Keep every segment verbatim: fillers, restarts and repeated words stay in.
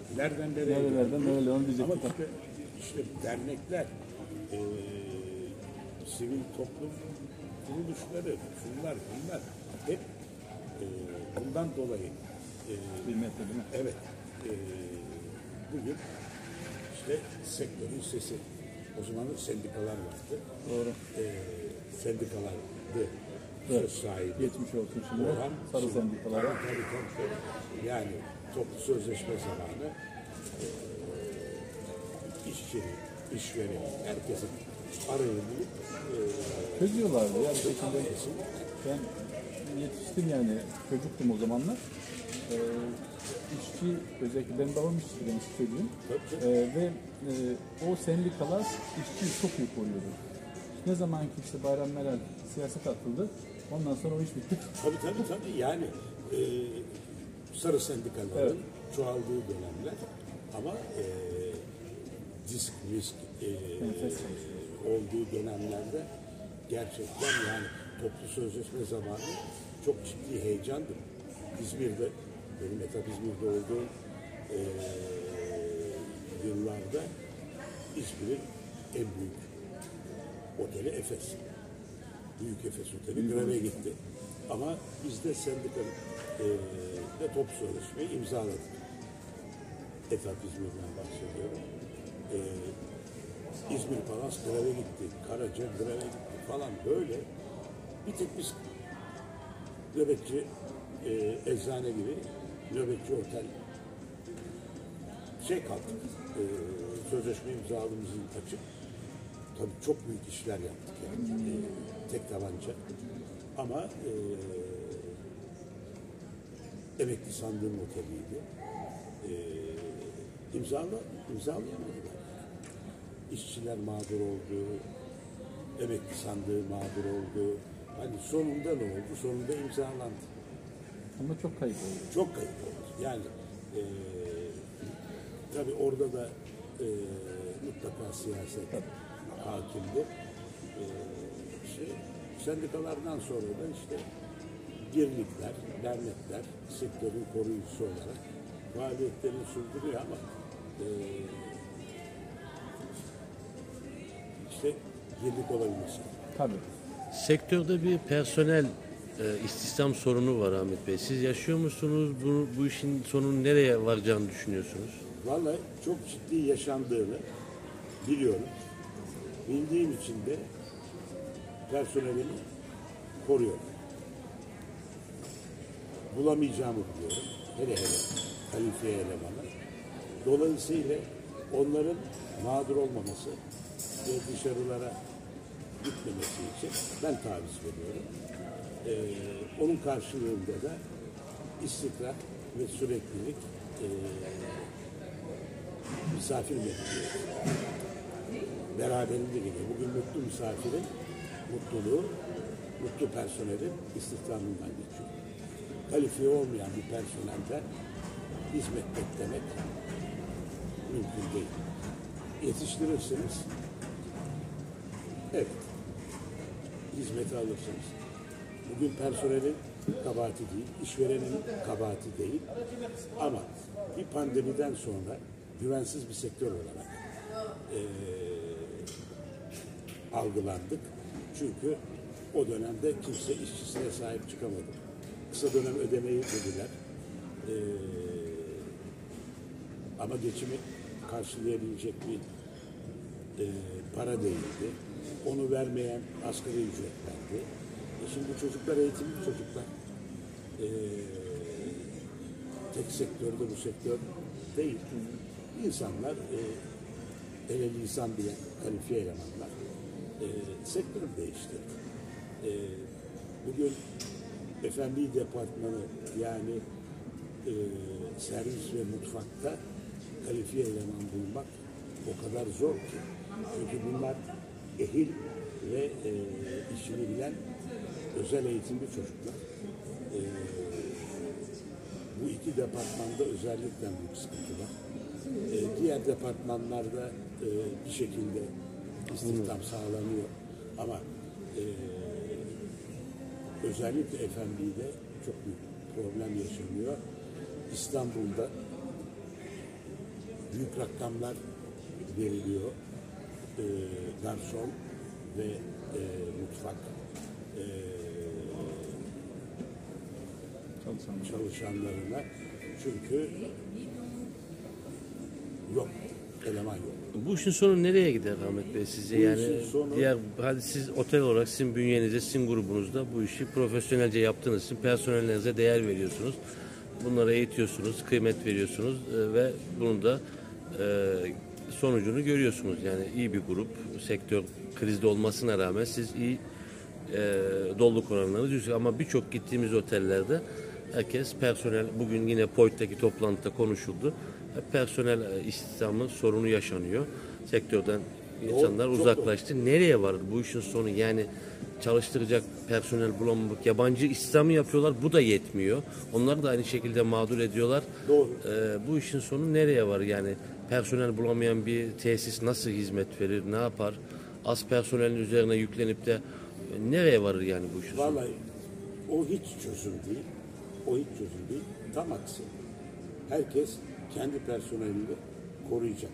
nereden nereye Nerelerden nereye onu diyecektim. Ama işte, işte dernekler, e, sivil toplum kuruluşları, şunlar bunlar hep e, bundan dolayı e, Bilmette değil mi? evet e, bugün işte sektörün sesi. O zaman sendikalar vardı. Doğru. E, sendikalardı. Evet. Söz sahibi. Geçmiş olsun şimdi. Orhan, Sarı şimdi- sendikalara. Tabii, tabii, tabii. Yani toplu sözleşme zamanı e, işçinin, işverenin, herkesin arayı bulup e, Çözüyorlardı ya. Bir şekilde ben yetiştim yani. Çocuktum o zamanlar. Ee, işçi, özellikle benim babam işçi, ben işçi çocuğum. Ee, ve e, o sendikalar işçiyi çok iyi koruyordu. Ne zaman ki işte Bayram Meral siyaset atıldı, ondan sonra o iş bitti. tabii tabii tabii yani e, sarı sendikaların Evet. çoğaldığı dönemler ama e, disk risk e, Enfes. olduğu dönemlerde gerçekten yani toplu sözleşme zamanı çok ciddi heyecandı. İzmir'de, benim etap İzmir'de olduğum e, yıllarda İzmir'in en büyük oteli Efes. Büyük Efes Oteli greve gitti. Ama biz de sendikanın e, de toplu sözleşmeyi imzaladık. Etap İzmir'den bahsediyorum. E, İzmir Palas greve gitti. Karaca greve gitti falan böyle. Bir tek biz nöbetçi e, eczane gibi nöbetçi otel şey kaldık. E, sözleşme imzaladığımız yıl açık. Tabii çok büyük işler yaptık yani. E, tek tabanca. Ama e, emekli sandığım oteliydi. E, imzala, imzalayamadılar. İşçiler mağdur oldu. Emekli sandığı mağdur oldu. Hani sonunda ne oldu? Sonunda imzalandı. Ama çok kayıp oldu. Çok kayıp oldu. Yani e, tabii orada da e, mutlaka siyaset hakimdi. E, şey, sendikalardan sonra da işte birlikler, dernekler sektörün koruyucusu olarak faaliyetlerini sürdürüyor ama e, işte birlik olabilmesi. Tabii. Sektörde bir personel e, istihdam sorunu var Ahmet Bey. Siz yaşıyor musunuz? Bu, bu işin sonunun nereye varacağını düşünüyorsunuz? Vallahi çok ciddi yaşandığını biliyorum. Bildiğim için de personelimi koruyorum. Bulamayacağımı biliyorum. Hele hele kalifiye elemanı. Dolayısıyla onların mağdur olmaması ve dışarılara gitmemesi için ben taviz veriyorum. Ee, onun karşılığında da istikrar ve süreklilik e, misafir bekliyor. Beraberinde geliyor. Bugün mutlu misafirin mutluluğu, mutlu personelin istihdamından geçiyor. Kalifiye olmayan bir personelden hizmet beklemek mümkün değil. Yetiştirirsiniz, evet, hizmeti alırsınız. Bugün personelin kabahati değil, işverenin kabahati değil. Ama bir pandemiden sonra güvensiz bir sektör olarak e, algılandık. Çünkü o dönemde kimse işçisine sahip çıkamadı. Kısa dönem ödemeyi dediler. E, ama geçimi karşılayabilecek bir e, para değildi. Onu vermeyen asgari ücret verdi. E şimdi çocuklar eğitimli çocuklar. E, tek sektörde bu sektör değil. İnsanlar e, hele lisan bilen kalifiye elemanlar e, sektörü değiştirdi. E, bugün F and B departmanı yani e, servis ve mutfakta kalifiye eleman bulmak o kadar zor ki. Çünkü bunlar ehil ve e, işini bilen özel eğitimli çocuklar. E, bu iki departmanda özellikle büyük sıkıntı var. E, diğer departmanlarda e, bir şekilde istihdam sağlanıyor. Ama e, özellikle F and B'de çok büyük problem yaşanıyor. İstanbul'da büyük rakamlar veriliyor. E, garson ve e, mutfak e, Çalışanlar. çalışanlarına, çünkü yok, eleman yok. Bu işin sonu nereye gider Ahmet Bey sizce? Bu Yani işin sonu- diğer, hadi siz otel olarak sizin bünyenizde, sizin grubunuzda bu işi profesyonelce yaptığınız için personellerinize değer veriyorsunuz. Bunlara eğitiyorsunuz, kıymet veriyorsunuz e, ve bunun da e, sonucunu görüyorsunuz. Yani iyi bir grup, sektör krizde olmasına rağmen siz iyi e, doluluk oranlarınız yüksek. Ama birçok gittiğimiz otellerde herkes personel, bugün yine P O Y T'taki toplantıda konuşuldu. Personel e, istihdamı sorunu yaşanıyor. Sektörden insanlar çok uzaklaştı. Nereye vardı bu işin sonu? Yani çalıştıracak personel bulamamak, yabancı istihdamı yapıyorlar. Bu da yetmiyor. Onları da aynı şekilde mağdur ediyorlar. Doğru. Ee, bu işin sonu nereye var? Yani personel bulamayan bir tesis nasıl hizmet verir? Ne yapar? Az personelin üzerine yüklenip de e, nereye varır yani bu işin sonu? Vallahi o hiç çözüm değil. O hiç çözüm değil. Tam aksi. Herkes kendi personelini koruyacak.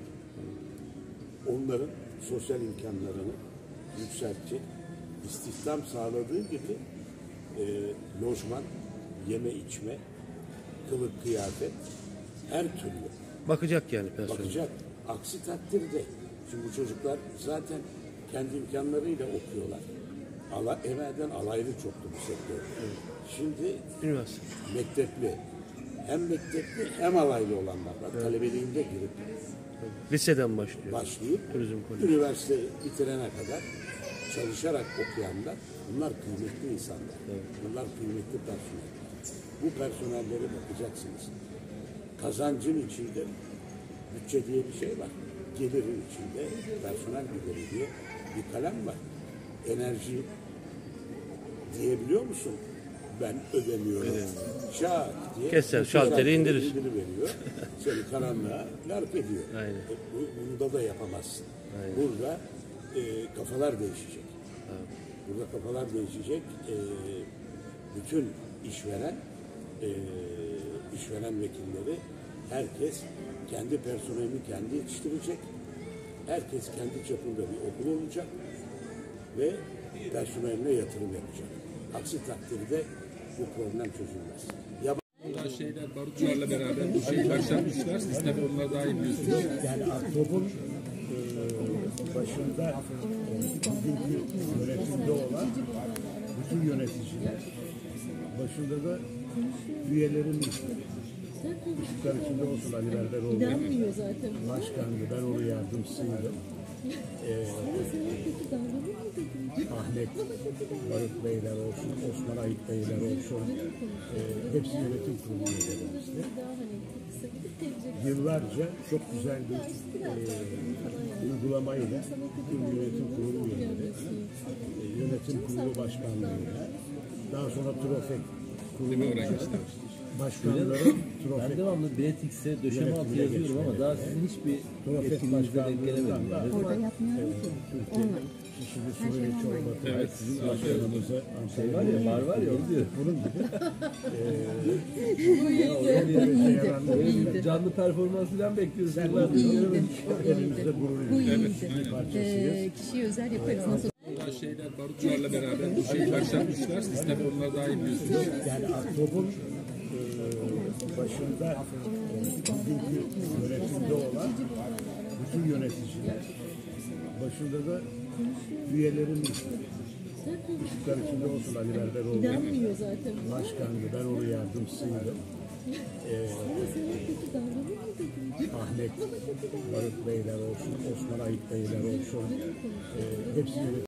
Onların sosyal imkanlarını yükseltecek. İstihdam sağladığı gibi e, lojman, yeme içme, kılık kıyafet, her türlü Bakacak yani personel. bakacak. Aksi takdirde, şimdi bu çocuklar zaten kendi imkanlarıyla okuyorlar. Ala, evvelden alaylı çoktu bu sektör. Şimdi Üniversite. mektepli, hem mektepli hem alaylı olanlar var. Talebeliğinde girip Liseden başlıyor. başlayıp Turizm koleji. üniversite bitirene kadar çalışarak okuyanlar, bunlar kıymetli insanlar. Bunlar kıymetli personeller. Bu personellere bakacaksınız. Kazancın içinde bütçe diye bir şey var. Gelirin içinde personel gideri diye bir kalem var. Enerji diyebiliyor musun? Ben ödemiyorum. Şak diye. Keser, şalteri indirir. Indiriyor. Seni karanlığa lark ediyor. Aynen. E, bu- Bunda da yapamazsın. Burada e, kafalar değişecek. Burada kafalar değişecek. E, bütün işveren e, işveren vekilleri, herkes kendi personelini kendi yetiştirecek. Herkes kendi çapında bir okul olacak ve personeline yatırım yapacak. Aksi takdirde bu problem çözülmez. Ya Daha şeyler barutlarla beraber bu şey başlatmışlar. Siz tabii onları daha iyi biliyorsunuz. Yani Aktop'un e, başında e, bugünkü yönetimde olan bütün yöneticiler, başında da üyelerimiz, ışıklar içinde olsun Ali Berberoğlu İnanmıyor zaten. başkandı, ben onun yardımcısıydım. E, Ahmet Barut Beyler olsun, Osman Ayıp Beyler olsun, e, hepsi yönetim kurulu üyelerimizdi. Yıllarca çok güzel bir e, uygulamayla tüm yönetim kurulu üyeleri, e, yönetim kurulu başkanlığıyla, daha sonra Trofek kurulu başkanları, Ben Trofek devamlı B T X'e döşeme altı Yönetimine yazıyorum ama geçmeli. daha sizin hiçbir Trofek etkinliğinize denk gelemedim. başkanlığından Yani. da Orada yapmıyorum ki. Online. Şişli Suriye Çorbası, evet, sizin başkanınızı Şey var ya, var var ya onu diyor. bunun gibi Öyle bir canlı performans falan bekliyoruz. Yıllardır göremedik. elimizde gurur Bu duyuyoruz. iyiydi. Bir parçasıyız. Ee, kişiye özel yaparız. Nasıl? Daha şeyler barutlarla beraber bu şey başlatmışlar. Siz tabii onları daha iyi biliyorsunuz. Yani Aktop'un e, başında e, bugünkü yönetimde olan bütün yöneticiler, başında da üyelerimiz, ışıklar içinde olsun Ali Berberoğlu İnanmıyor zaten. başkandı, ben onun yardımcısıydım. E, Ahmet Barut Beyler olsun, Osman Ayıp Beyler olsun, e, hepsi yönetim